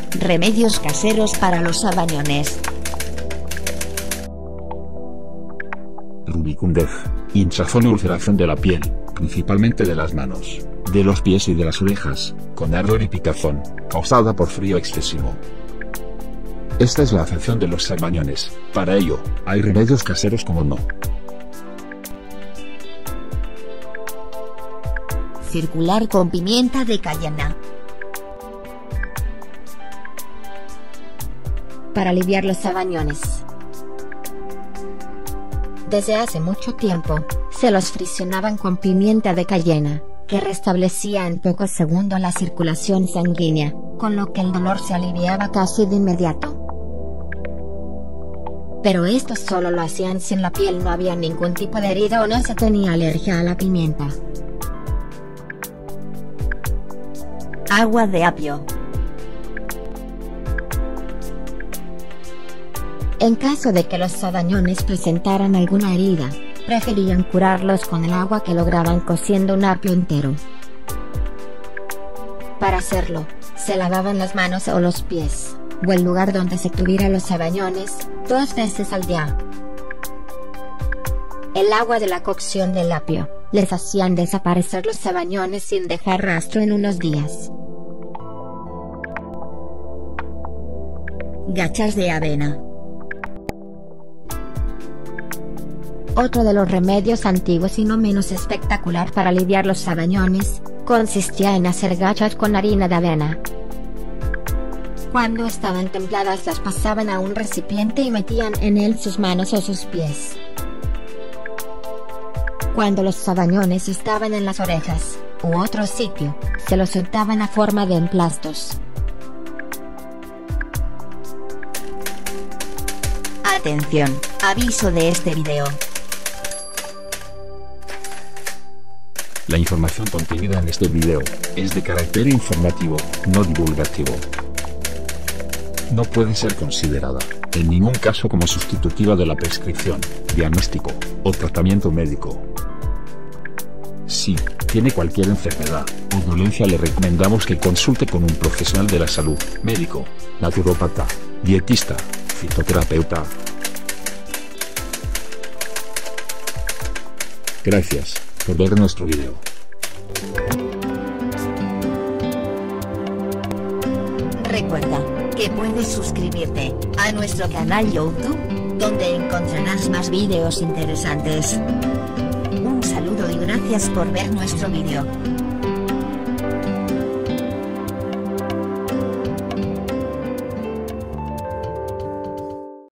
Remedios caseros para los sabañones. Rubicundez, hinchazón y ulceración de la piel, principalmente de las manos, de los pies y de las orejas, con ardor y picazón, causada por frío excesivo. Esta es la afección de los sabañones. Para ello, hay remedios caseros como no. Circular con pimienta de cayena. Para aliviar los sabañones. Desde hace mucho tiempo, se los friccionaban con pimienta de cayena, que restablecía en pocos segundos la circulación sanguínea, con lo que el dolor se aliviaba casi de inmediato. Pero esto solo lo hacían si en la piel no había ningún tipo de herida o no se tenía alergia a la pimienta. Agua de apio. En caso de que los sabañones presentaran alguna herida, preferían curarlos con el agua que lograban cociendo un apio entero. Para hacerlo, se lavaban las manos o los pies, o el lugar donde se tuvieran los sabañones, 2 veces al día. El agua de la cocción del apio les hacían desaparecer los sabañones sin dejar rastro en unos días. Gachas de avena. Otro de los remedios antiguos y no menos espectacular para aliviar los sabañones, consistía en hacer gachas con harina de avena. Cuando estaban templadas las pasaban a un recipiente y metían en él sus manos o sus pies. Cuando los sabañones estaban en las orejas, u otro sitio, se los untaban a forma de emplastos. Atención, aviso de este video. La información contenida en este video es de carácter informativo, no divulgativo. No puede ser considerada, en ningún caso, como sustitutiva de la prescripción, diagnóstico o tratamiento médico. Si tiene cualquier enfermedad o dolencia, le recomendamos que consulte con un profesional de la salud, médico, naturópata, dietista, fitoterapeuta. Gracias por ver nuestro video. Recuerda que puedes suscribirte a nuestro canal YouTube, donde encontrarás más videos interesantes. Un saludo y gracias por ver nuestro video.